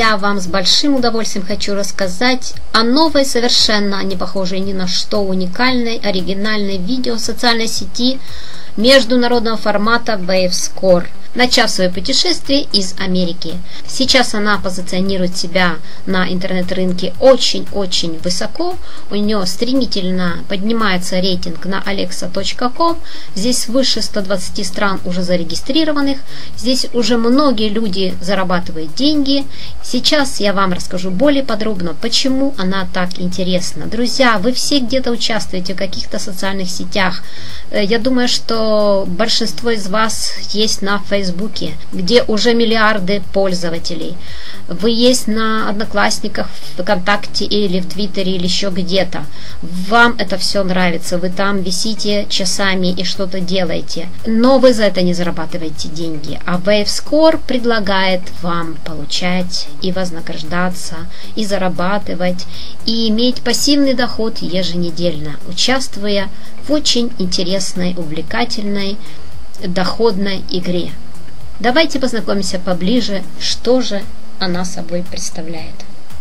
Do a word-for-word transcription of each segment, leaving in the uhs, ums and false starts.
я вам с большим удовольствием хочу рассказать о новой, совершенно не похожей ни на что, уникальной, оригинальной видео социальной сети международного формата WaveScore, начав свое путешествие из Америки. Сейчас она позиционирует себя на интернет-рынке очень-очень высоко. У нее стремительно поднимается рейтинг на алекса точка ком. Здесь свыше ста двадцати стран уже зарегистрированных. Здесь уже многие люди зарабатывают деньги. Сейчас я вам расскажу более подробно, почему она так интересна. Друзья, вы все где-то участвуете в каких-то социальных сетях. Я думаю, что большинство из вас есть на Фейсбуке, где уже миллиарды пользователей. Вы есть на Одноклассниках, ВКонтакте или в Твиттере или еще где-то. Вам это все нравится, вы там висите часами и что-то делаете. Но вы за это не зарабатываете деньги. А WaveScore предлагает вам получать и вознаграждаться, и зарабатывать, и иметь пассивный доход еженедельно, участвуя в очень интересной, увлекательной, доходной игре. Давайте познакомимся поближе, что же она собой представляет.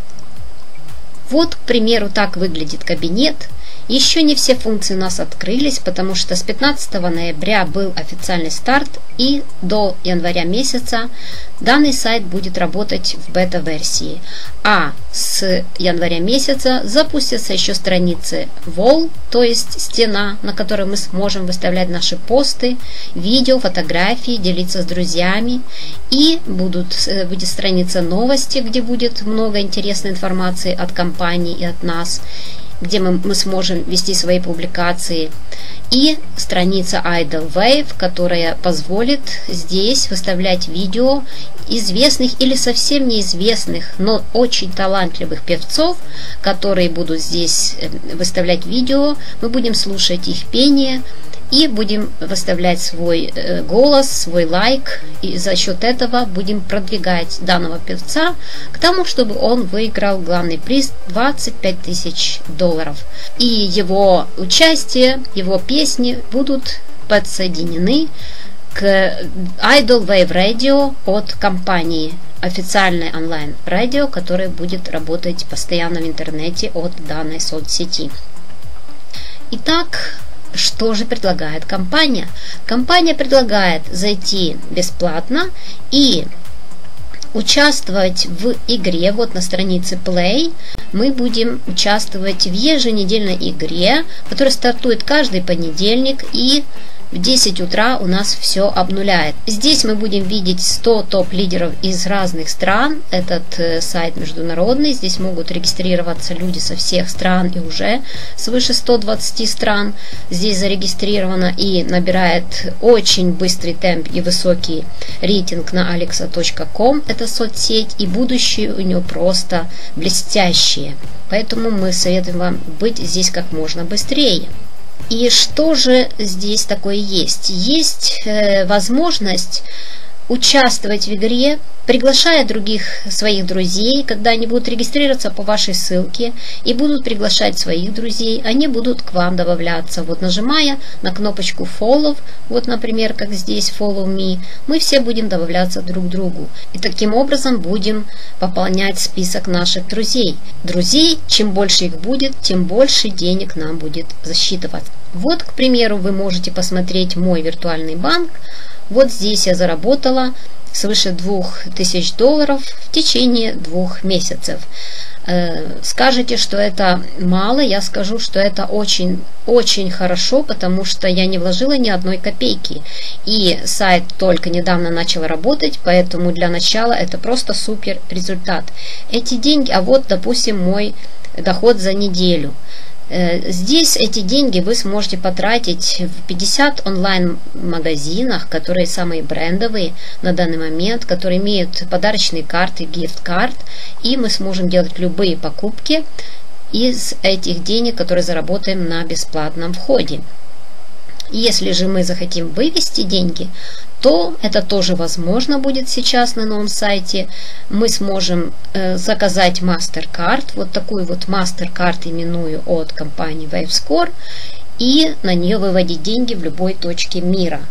Вот, к примеру, так выглядит кабинет. Еще не все функции у нас открылись, потому что с пятнадцатого ноября был официальный старт, и до января месяца данный сайт будет работать в бета-версии. А с января месяца запустятся еще страницы Wall, то есть стена, на которой мы сможем выставлять наши посты, видео, фотографии, делиться с друзьями. И будут, будет страница новости, где будет много интересной информации от компании и от нас, где мы, мы сможем вести свои публикации, и страница Idle Wave, которая позволит здесь выставлять видео известных или совсем неизвестных, но очень талантливых певцов, которые будут здесь выставлять видео. Мы будем слушать их пение и будем выставлять свой э, голос, свой лайк, и за счет этого будем продвигать данного певца к тому, чтобы он выиграл главный приз двадцать пять тысяч долларов. И его участие, его песни будут подсоединены к Idle Wave Radio от компании, официальной онлайн-радио, которое будет работать постоянно в интернете от данной соцсети. Итак, что же предлагает компания? Компания предлагает зайти бесплатно и участвовать в игре. Вот на странице Play мы будем участвовать в еженедельной игре, которая стартует каждый понедельник, и в десять утра у нас все обнуляет. Здесь мы будем видеть сто топ-лидеров из разных стран. Этот э, сайт международный. Здесь могут регистрироваться люди со всех стран, и уже свыше ста двадцати стран здесь зарегистрировано, и набирает очень быстрый темп и высокий рейтинг на алекса точка ком. Это соцсеть, и будущее у нее просто блестящее. Поэтому мы советуем вам быть здесь как можно быстрее. И что же здесь такое есть? Есть э, возможность участвовать в игре, приглашая других своих друзей, когда они будут регистрироваться по вашей ссылке и будут приглашать своих друзей, они будут к вам добавляться. Вот нажимая на кнопочку Follow, вот, например, как здесь Follow Me, мы все будем добавляться друг к другу. И таким образом будем пополнять список наших друзей. Друзей, чем больше их будет, тем больше денег нам будет засчитываться. Вот, к примеру, вы можете посмотреть мой виртуальный банк. Вот здесь я заработала свыше двух тысяч долларов в течение двух месяцев. Скажете, что это мало, я скажу, что это очень-очень хорошо, потому что я не вложила ни одной копейки. И сайт только недавно начал работать, поэтому для начала это просто супер результат. Эти деньги, а вот, допустим, мой доход за неделю. Здесь эти деньги вы сможете потратить в пятидесяти онлайн-магазинах, которые самые брендовые на данный момент, которые имеют подарочные карты, гифт-карт, и мы сможем делать любые покупки из этих денег, которые заработаем на бесплатном входе. Если же мы захотим вывести деньги, то это тоже возможно будет сейчас на новом сайте. Мы сможем э, заказать MasterCard, вот такую вот MasterCard именную от компании WaveScore, и на нее выводить деньги в любой точке мира.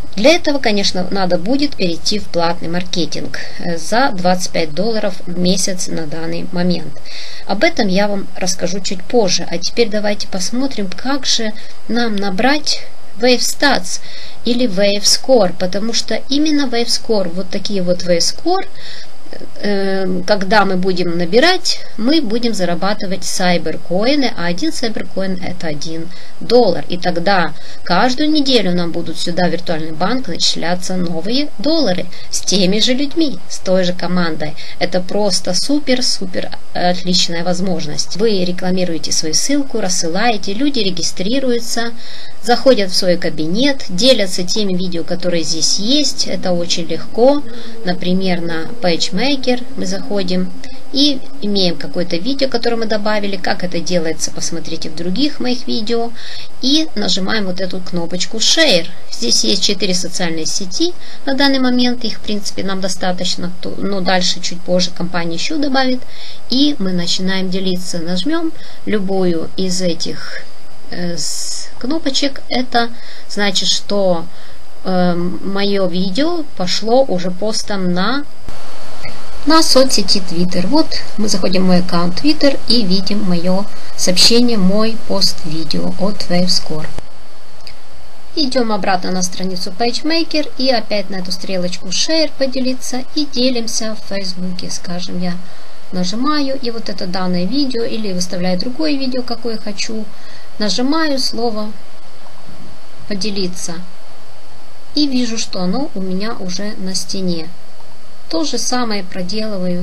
Для этого, конечно, надо будет перейти в платный маркетинг за двадцать пять долларов в месяц на данный момент. Об этом я вам расскажу чуть позже. А теперь давайте посмотрим, как же нам набрать WaveStats или WaveScore, потому что именно WaveScore, вот такие вот WaveScore, когда мы будем набирать, мы будем зарабатывать сайберкоины, а один сайберкоин это один доллар. И тогда каждую неделю нам будут сюда в виртуальный банк начисляться новые доллары с теми же людьми, с той же командой. Это просто супер-супер отличная возможность. Вы рекламируете свою ссылку, рассылаете, люди регистрируются, заходят в свой кабинет, делятся теми видео, которые здесь есть. Это очень легко. Например, на PageMaker мы заходим и имеем какое-то видео, которое мы добавили. Как это делается, посмотрите в других моих видео. И нажимаем вот эту кнопочку Share. Здесь есть четыре социальные сети. На данный момент их, в принципе, нам достаточно. Но дальше, чуть позже, компания еще добавит. И мы начинаем делиться. Нажмем любую из этих с кнопочек, это значит, что э, мое видео пошло уже постом на на соцсети Twitter. Вот мы заходим в мой аккаунт Twitter и видим мое сообщение, мой пост видео от WaveScore. Идем обратно на страницу PageMaker и опять на эту стрелочку Share, поделиться, и делимся в Фейсбуке. Скажем, я нажимаю, и вот это данное видео, или выставляю другое видео, какое хочу, нажимаю слово «Поделиться» и вижу, что оно у меня уже на стене. То же самое проделываю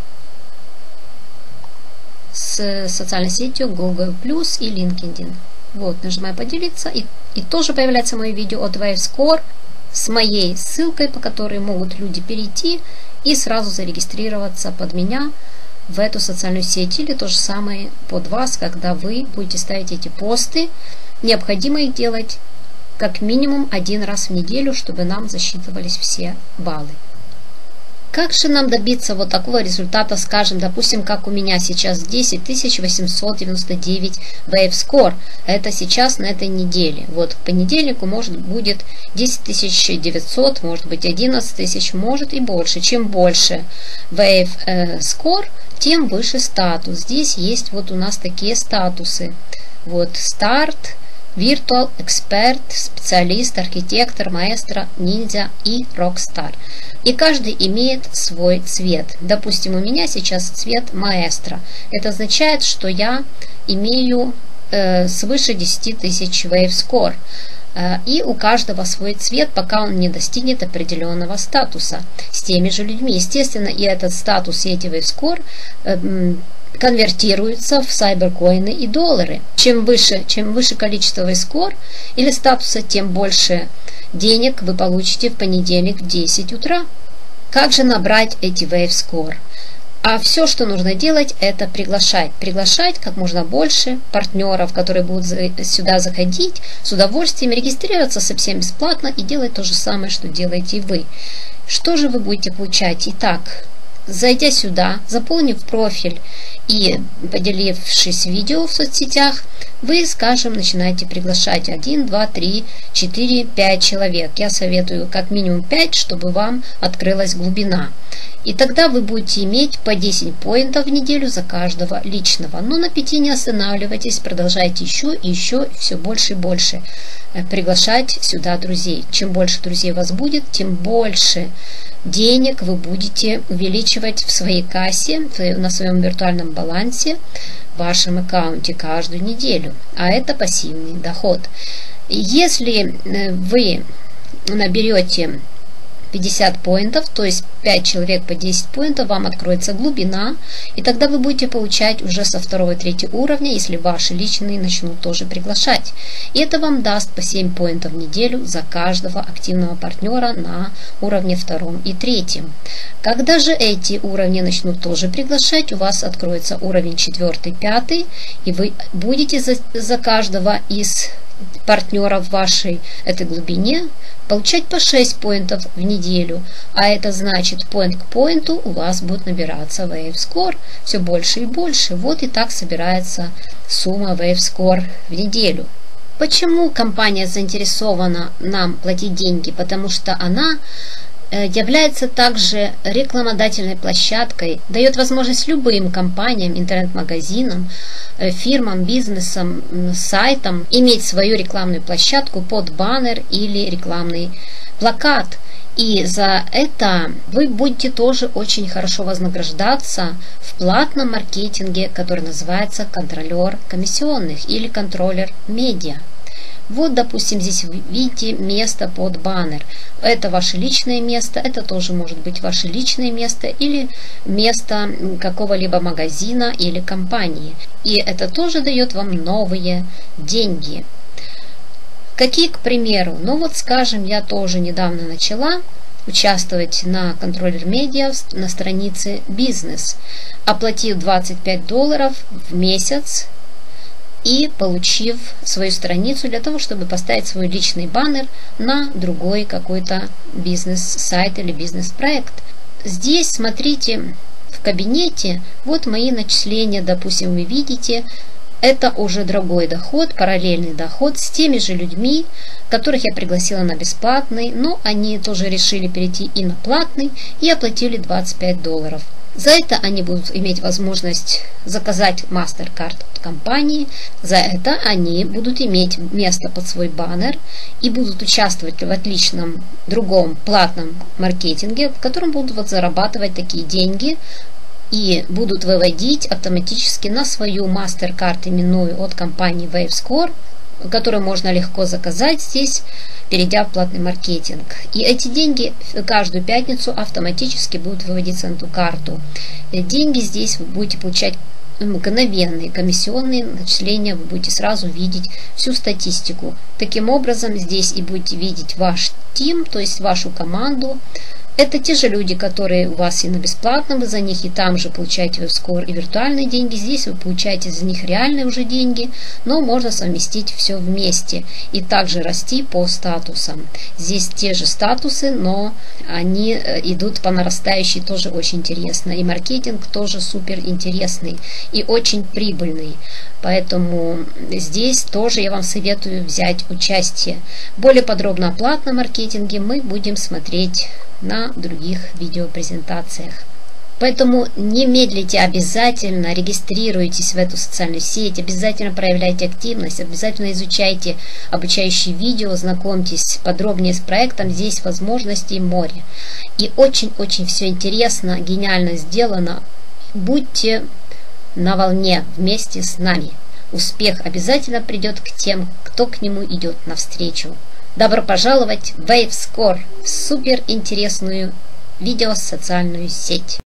с социальной сетью Google плюс и LinkedIn. Вот, нажимаю «Поделиться», и, и тоже появляется мое видео от WaveScore с моей ссылкой, по которой могут люди перейти и сразу зарегистрироваться под меня в эту социальную сеть, или то же самое под вас, когда вы будете ставить эти посты. Необходимо их делать как минимум один раз в неделю, чтобы нам засчитывались все баллы. Как же нам добиться вот такого результата, скажем, допустим, как у меня сейчас десять тысяч восемьсот девяносто девять WaveScore. Это сейчас на этой неделе. Вот к понедельнику может будет десять тысяч девятьсот, может быть одиннадцать тысяч, может и больше. Чем больше WaveScore, тем выше статус. Здесь есть вот у нас такие статусы. Вот старт, Virtual, Эксперт, Специалист, Архитектор, Маэстро, Ниндзя и Рокстар. И каждый имеет свой цвет. Допустим, у меня сейчас цвет Маэстро. Это означает, что я имею э, свыше десять тысяч WaveScore. Э, и у каждого свой цвет, пока он не достигнет определенного статуса. С теми же людьми. Естественно, и этот статус, и эти WaveScore э, конвертируются в сайберкоины и доллары. Чем выше, чем выше количество WaveScore или статуса, тем больше денег вы получите в понедельник в десять утра. Как же набрать эти WaveScore? А все, что нужно делать, это приглашать. Приглашать как можно больше партнеров, которые будут сюда заходить, с удовольствием регистрироваться совсем бесплатно и делать то же самое, что делаете вы. Что же вы будете получать? Итак, зайдя сюда, заполнив профиль и поделившись видео в соцсетях, вы, скажем, начинаете приглашать один, два, три, четыре, пять человек. Я советую как минимум пять, чтобы вам открылась глубина. И тогда вы будете иметь по десять поинтов в неделю за каждого личного. Но на пяти не останавливайтесь, продолжайте еще и еще, все больше и больше приглашать сюда друзей. Чем больше друзей у вас будет, тем больше денег вы будете увеличивать в своей кассе, на своем виртуальном балансе, в вашем аккаунте каждую неделю. А это пассивный доход. Если вы наберете пятьдесят поинтов, то есть пять человек по десять поинтов, вам откроется глубина, и тогда вы будете получать уже со второго и третьего уровня, если ваши личные начнут тоже приглашать. И это вам даст по семь поинтов в неделю за каждого активного партнера на уровне втором и третьем. Когда же эти уровни начнут тоже приглашать, у вас откроется уровень четвертый, пятый, и вы будете за, за каждого из партнеров в вашей этой глубине получать по шесть поинтов в неделю. А это значит, поинт к поинту у вас будет набираться WaveScore все больше и больше. Вот и так собирается сумма WaveScore в неделю. Почему компания заинтересована нам платить деньги? Потому что она является также рекламодательной площадкой, дает возможность любым компаниям, интернет-магазинам, фирмам, бизнесам, сайтам иметь свою рекламную площадку под баннер или рекламный плакат. И за это вы будете тоже очень хорошо вознаграждаться в платном маркетинге, который называется контролер комиссионных или контроллер медиа. Вот, допустим, здесь вы видите место под баннер. Это ваше личное место, это тоже может быть ваше личное место или место какого-либо магазина или компании. И это тоже дает вам новые деньги. Какие, к примеру? Ну вот, скажем, я тоже недавно начала участвовать на контроллер медиа на странице бизнес, оплатив двадцать пять долларов в месяц и получив свою страницу для того, чтобы поставить свой личный баннер на другой какой-то бизнес-сайт или бизнес-проект. Здесь, смотрите, в кабинете, вот мои начисления, допустим, вы видите, это уже другой доход, параллельный доход с теми же людьми, которых я пригласила на бесплатный, но они тоже решили перейти и на платный и оплатили двадцать пять долларов. За это они будут иметь возможность заказать MasterCard от компании, за это они будут иметь место под свой баннер и будут участвовать в отличном другом платном маркетинге, в котором будут вот зарабатывать такие деньги и будут выводить автоматически на свою MasterCard именную от компании WaveScore, которую можно легко заказать здесь, перейдя в платный маркетинг. И эти деньги каждую пятницу автоматически будут выводиться на эту карту. Деньги здесь вы будете получать мгновенные комиссионные начисления, вы будете сразу видеть всю статистику. Таким образом, здесь и будете видеть ваш тим, то есть вашу команду. Это те же люди, которые у вас и на бесплатном, вы за них и там же получаете WaveScore и виртуальные деньги. Здесь вы получаете за них реальные уже деньги, но можно совместить все вместе и также расти по статусам. Здесь те же статусы, но они идут по нарастающей, тоже очень интересно. И маркетинг тоже супер интересный и очень прибыльный. Поэтому здесь тоже я вам советую взять участие. Более подробно о платном маркетинге мы будем смотреть на других видеопрезентациях. Поэтому не медлите, обязательно регистрируйтесь в эту социальную сеть, обязательно проявляйте активность, обязательно изучайте обучающие видео, знакомьтесь подробнее с проектом, здесь возможностей море. И очень-очень все интересно, гениально сделано. Будьте на волне вместе с нами. Успех обязательно придет к тем, кто к нему идет навстречу. Добро пожаловать в WaveScore, супер интересную видеосоциальную сеть.